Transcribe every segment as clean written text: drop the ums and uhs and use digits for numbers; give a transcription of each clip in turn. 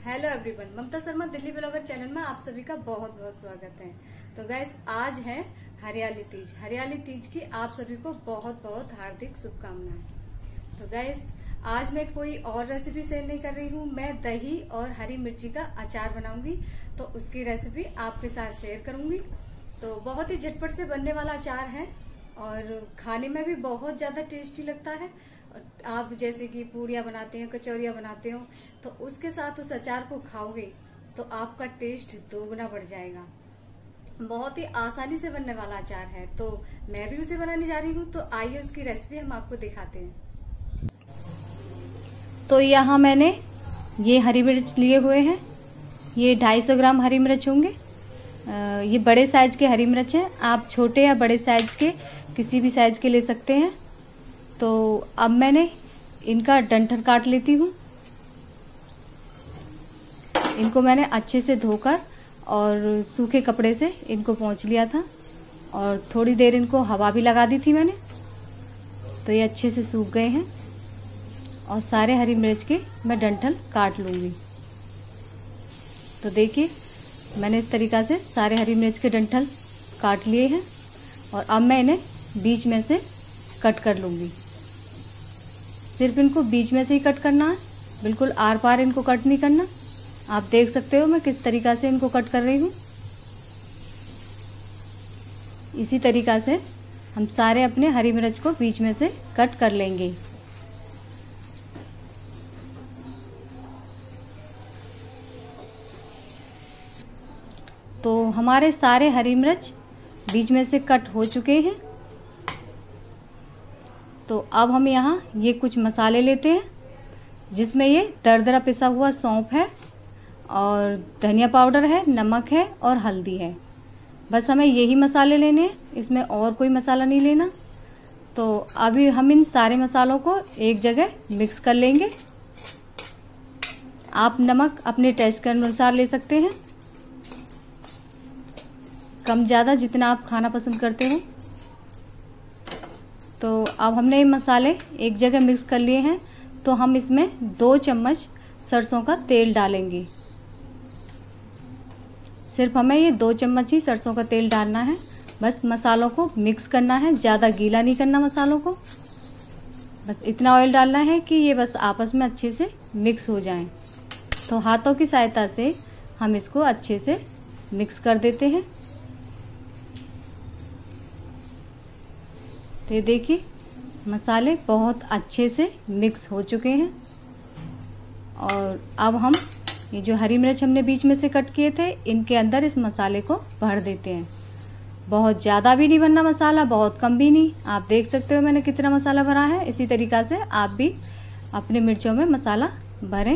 Hello everyone, Mamta Sharma Delhi blogger channel में आप सभी का बहुत बहुत स्वागत है। तो गाइस, आज है हरियाली तीज। हरियाली तीज की आप सभी को बहुत बहुत हार्दिक शुभकामनाएं। तो गाइस, आज मैं कोई और रेसिपी शेयर नहीं कर रही हूँ। मैं दही और हरी मिर्ची का अचार बनाऊंगी, तो उसकी रेसिपी आपके साथ शेयर करूंगी। तो बहुत ही झटपट से बनने वाला अचार है और खाने में भी बहुत ज्यादा टेस्टी लगता है। आप जैसे कि पूड़ियाँ बनाते हैं, कचौरियाँ बनाते हो, तो उसके साथ उस अचार को खाओगे तो आपका टेस्ट दोगुना बढ़ जाएगा। बहुत ही आसानी से बनने वाला अचार है, तो मैं भी उसे बनाने जा रही हूँ। तो आइए उसकी रेसिपी हम आपको दिखाते हैं। तो यहाँ मैंने ये हरी मिर्च लिए हुए हैं। ये 250 ग्राम हरी मिर्च होंगे। ये बड़े साइज के हरी मिर्च हैं। आप छोटे या बड़े साइज के किसी भी साइज के ले सकते हैं। तो अब मैंने इनका डंठल काट लेती हूँ। इनको मैंने अच्छे से धोकर और सूखे कपड़े से इनको पोंछ लिया था और थोड़ी देर इनको हवा भी लगा दी थी मैंने। तो ये अच्छे से सूख गए हैं और सारे हरी मिर्च के मैं डंठल काट लूँगी। तो देखिए, मैंने इस तरीक़ा से सारे हरी मिर्च के डंठल काट लिए हैं और अब मैं इन्हें बीच में से कट कर लूँगी। सिर्फ इनको बीच में से ही कट करना है, बिल्कुल आर पार इनको कट नहीं करना। आप देख सकते हो मैं किस तरीक़ा से इनको कट कर रही हूँ। इसी तरीक़ा से हम सारे अपने हरी मिर्च को बीच में से कट कर लेंगे। तो हमारे सारे हरी मिर्च बीच में से कट हो चुके हैं। तो अब हम यहाँ ये कुछ मसाले लेते हैं, जिसमें ये दरदरा पिसा हुआ सौंफ है और धनिया पाउडर है, नमक है और हल्दी है। बस हमें यही मसाले लेने हैं, इसमें और कोई मसाला नहीं लेना। तो अभी हम इन सारे मसालों को एक जगह मिक्स कर लेंगे। आप नमक अपने टेस्ट के अनुसार ले सकते हैं, कम ज़्यादा जितना आप खाना पसंद करते हो। तो अब हमने ये मसाले एक जगह मिक्स कर लिए हैं। तो हम इसमें 2 चम्मच सरसों का तेल डालेंगे। सिर्फ हमें ये 2 चम्मच ही सरसों का तेल डालना है। बस मसालों को मिक्स करना है, ज़्यादा गीला नहीं करना मसालों को। बस इतना ऑयल डालना है कि ये बस आपस में अच्छे से मिक्स हो जाएं। तो हाथों की सहायता से हम इसको अच्छे से मिक्स कर देते हैं। तो ये देखिए, मसाले बहुत अच्छे से मिक्स हो चुके हैं। और अब हम ये जो हरी मिर्च हमने बीच में से कट किए थे, इनके अंदर इस मसाले को भर देते हैं। बहुत ज़्यादा भी नहीं भरना मसाला, बहुत कम भी नहीं। आप देख सकते हो मैंने कितना मसाला भरा है। इसी तरीक़ा से आप भी अपने मिर्चों में मसाला भरें।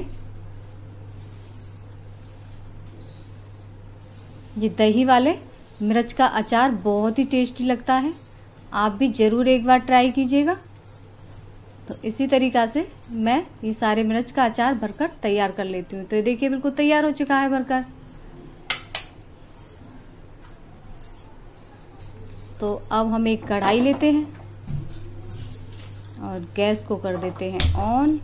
ये दही वाले मिर्च का अचार बहुत ही टेस्टी लगता है। आप भी ज़रूर एक बार ट्राई कीजिएगा। तो इसी तरीक़ा से मैं ये सारे मिर्च का अचार भरकर तैयार कर लेती हूँ। तो ये देखिए, बिल्कुल तैयार हो चुका है भरकर। तो अब हम एक कढ़ाई लेते हैं और गैस को कर देते हैं ऑन।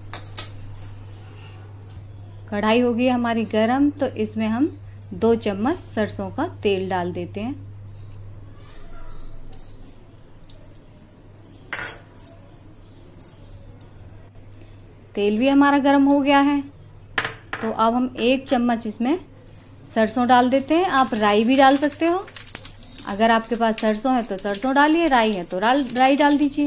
कढ़ाई हो गई हमारी गरम, तो इसमें हम 2 चम्मच सरसों का तेल डाल देते हैं। तेल भी हमारा गर्म हो गया है। तो अब हम 1 चम्मच इसमें सरसों डाल देते हैं। आप राई भी डाल सकते हो। अगर आपके पास सरसों है तो सरसों डालिए, राई है तो राई डाल दीजिए।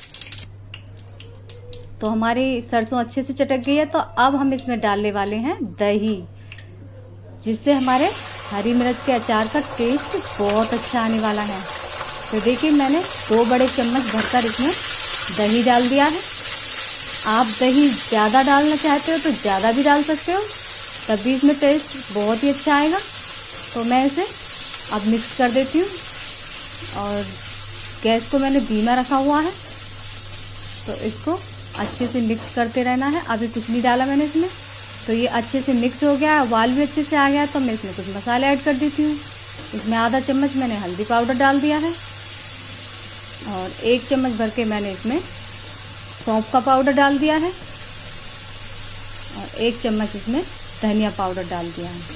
तो हमारी सरसों अच्छे से चटक गई है। तो अब हम इसमें डालने वाले हैं दही, जिससे हमारे हरी मिर्च के अचार का टेस्ट बहुत अच्छा आने वाला है। तो देखिए, मैंने 2 बड़े चम्मच भरकर इसमें दही डाल दिया है। आप दही ज़्यादा डालना चाहते हो तो ज़्यादा भी डाल सकते हो, तब भी इसमें टेस्ट बहुत ही अच्छा आएगा। तो मैं इसे अब मिक्स कर देती हूँ और गैस को मैंने धीमा रखा हुआ है। तो इसको अच्छे से मिक्स करते रहना है। अभी कुछ नहीं डाला मैंने इसमें। तो ये अच्छे से मिक्स हो गया है, उबाल भी अच्छे से आ गया है। तो मैं इसमें कुछ मसाले ऐड कर देती हूँ। इसमें आधा चम्मच मैंने हल्दी पाउडर डाल दिया है और 1 चम्मच भर के मैंने इसमें सौंफ का पाउडर डाल दिया है और 1 चम्मच इसमें धनिया पाउडर डाल दिया है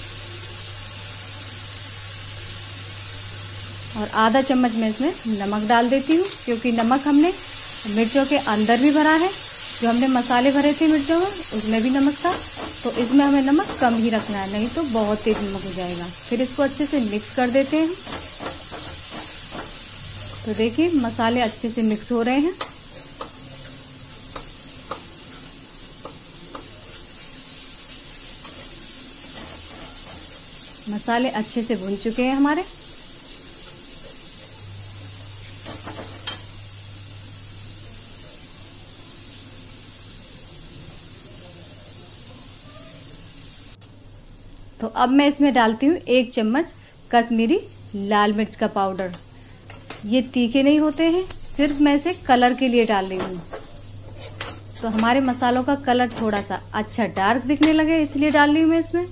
और आधा चम्मच मैं इसमें नमक डाल देती हूँ, क्योंकि नमक हमने मिर्चों के अंदर भी भरा है। जो हमने मसाले भरे थे मिर्चों में उसमें भी नमक था, तो इसमें हमें नमक कम ही रखना है, नहीं तो बहुत तेज नमक हो जाएगा। फिर इसको अच्छे से मिक्स कर देते हैं। तो देखिए मसाले अच्छे से मिक्स हो रहे हैं। मसाले अच्छे से भुन चुके हैं हमारे। तो अब मैं इसमें डालती हूँ 1 चम्मच कश्मीरी लाल मिर्च का पाउडर। ये तीखे नहीं होते हैं, सिर्फ मैं इसे कलर के लिए डाल रही हूँ। तो हमारे मसालों का कलर थोड़ा सा अच्छा डार्क दिखने लगे, इसलिए डाल रही हूँ मैं इसमें।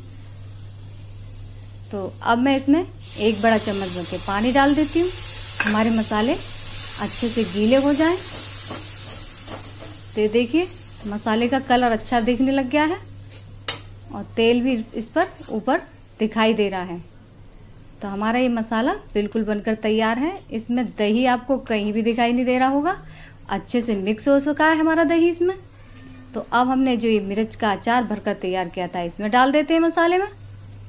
तो अब मैं इसमें 1 बड़ा चम्मच भर के पानी डाल देती हूँ, हमारे मसाले अच्छे से गीले हो जाएं। तो देखिए मसाले का कलर अच्छा दिखने लग गया है और तेल भी इस पर ऊपर दिखाई दे रहा है। तो हमारा ये मसाला बिल्कुल बनकर तैयार है। इसमें दही आपको कहीं भी दिखाई नहीं दे रहा होगा, अच्छे से मिक्स हो चुका है हमारा दही इसमें। तो अब हमने जो ये मिर्च का अचार भरकर तैयार किया था इसमें डाल देते हैं मसाले में।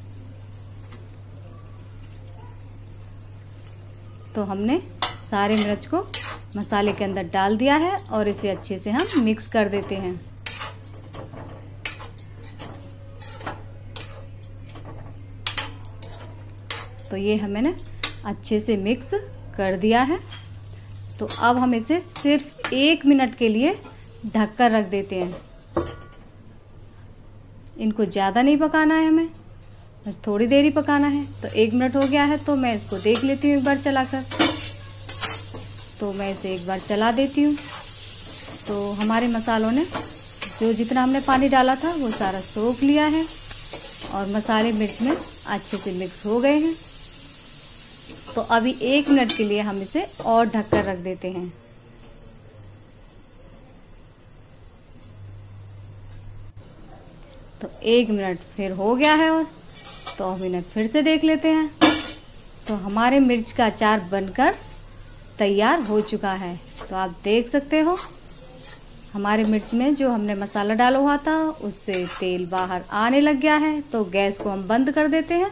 तो हमने सारे मिर्च को मसाले के अंदर डाल दिया है और इसे अच्छे से हम मिक्स कर देते हैं। तो ये हमने अच्छे से मिक्स कर दिया है। तो अब हम इसे सिर्फ 1 मिनट के लिए ढककर रख देते हैं। इनको ज़्यादा नहीं पकाना है हमें, बस थोड़ी देर ही पकाना है। तो 1 मिनट हो गया है, तो मैं इसको देख लेती हूँ एक बार चलाकर। तो मैं इसे एक बार चला देती हूँ। तो हमारे मसालों ने जो जितना हमने पानी डाला था वो सारा सोख लिया है और मसाले मिर्च में अच्छे से मिक्स हो गए हैं। तो अभी 1 मिनट के लिए हम इसे और ढककर रख देते हैं। तो 1 मिनट फिर हो गया है और तो अब इन्हें फिर से देख लेते हैं। तो हमारे मिर्च का अचार बनकर तैयार हो चुका है। तो आप देख सकते हो हमारे मिर्च में जो हमने मसाला डाला हुआ था उससे तेल बाहर आने लग गया है। तो गैस को हम बंद कर देते हैं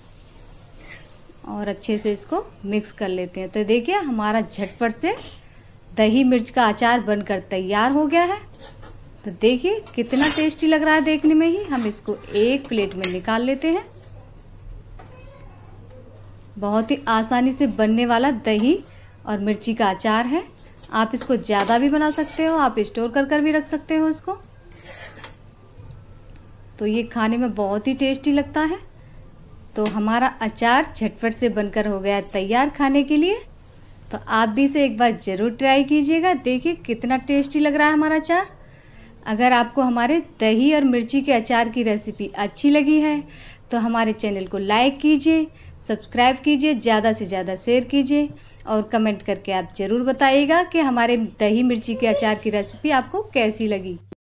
और अच्छे से इसको मिक्स कर लेते हैं। तो देखिए हमारा झटपट से दही मिर्च का अचार बनकर तैयार हो गया है। तो देखिए कितना टेस्टी लग रहा है देखने में ही। हम इसको एक प्लेट में निकाल लेते हैं। बहुत ही आसानी से बनने वाला दही और मिर्ची का अचार है। आप इसको ज़्यादा भी बना सकते हो, आप स्टोर कर भी रख सकते हो इसको। तो ये खाने में बहुत ही टेस्टी लगता है। तो हमारा अचार झटपट से बनकर हो गया तैयार खाने के लिए। तो आप भी इसे एक बार ज़रूर ट्राई कीजिएगा। देखिए कितना टेस्टी लग रहा है हमारा अचार। अगर आपको हमारे दही और मिर्ची के अचार की रेसिपी अच्छी लगी है तो हमारे चैनल को लाइक कीजिए, सब्सक्राइब कीजिए, ज़्यादा से ज़्यादा शेयर कीजिए और कमेंट करके आप ज़रूर बताइएगा कि हमारे दही मिर्ची के अचार की रेसिपी आपको कैसी लगी।